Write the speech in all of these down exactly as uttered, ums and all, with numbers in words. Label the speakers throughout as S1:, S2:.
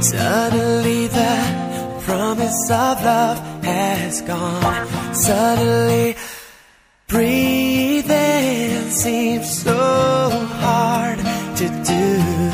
S1: Suddenly the promise of love has gone. Suddenly breathing seems so hard to do.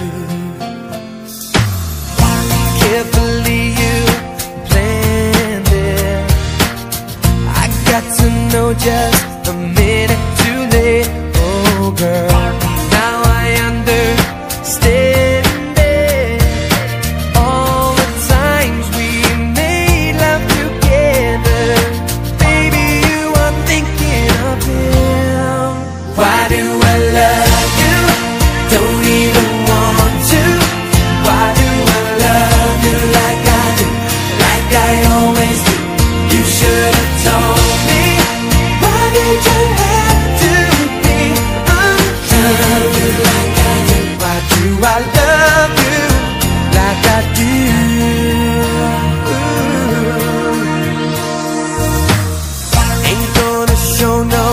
S1: Carefully you planned it. I got to know just a minute too late. Oh girl, now I understand it. All the times we made love together, baby, you are thinking of him. Why do I love you? Don't even want to. Why do I love you like I do, like I always do? You should have told me. Why did you have to be untrue? Love you like I do. Why do I love you like I do? Ain't gonna show no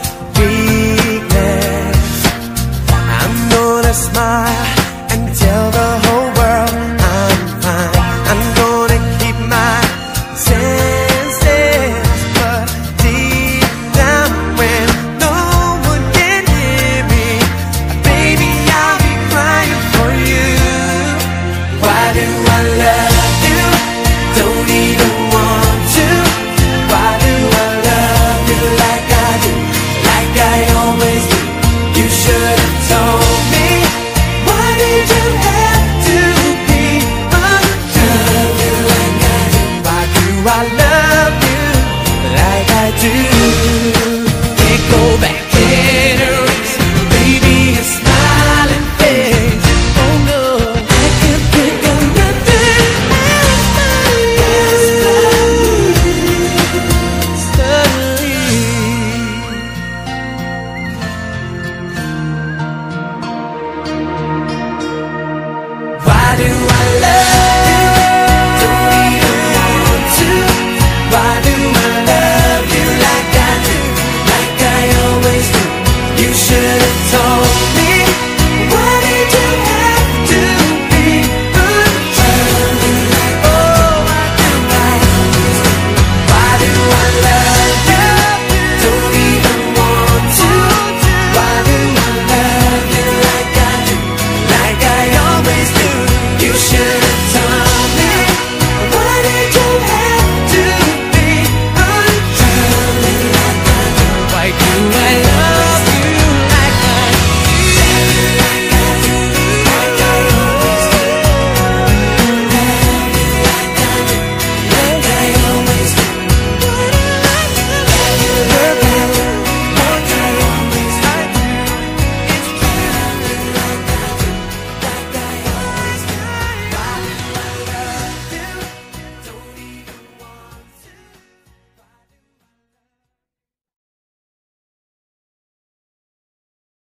S1: weakness. I'm gonna smile and tell the whole world I'm fine. I'm gonna keep my senses, but deep down when no one can hear me, baby, I'll be crying for you. Why do I love you? Don't even want to. Why do I love you like I do, like I always do? You should have told me. Why did you have to be untrue? Love you like I do. Why do I love you like I do? Can't go back in a race, baby, a smiling face. Oh no, I can't think of nothing else but you. Suddenly, why do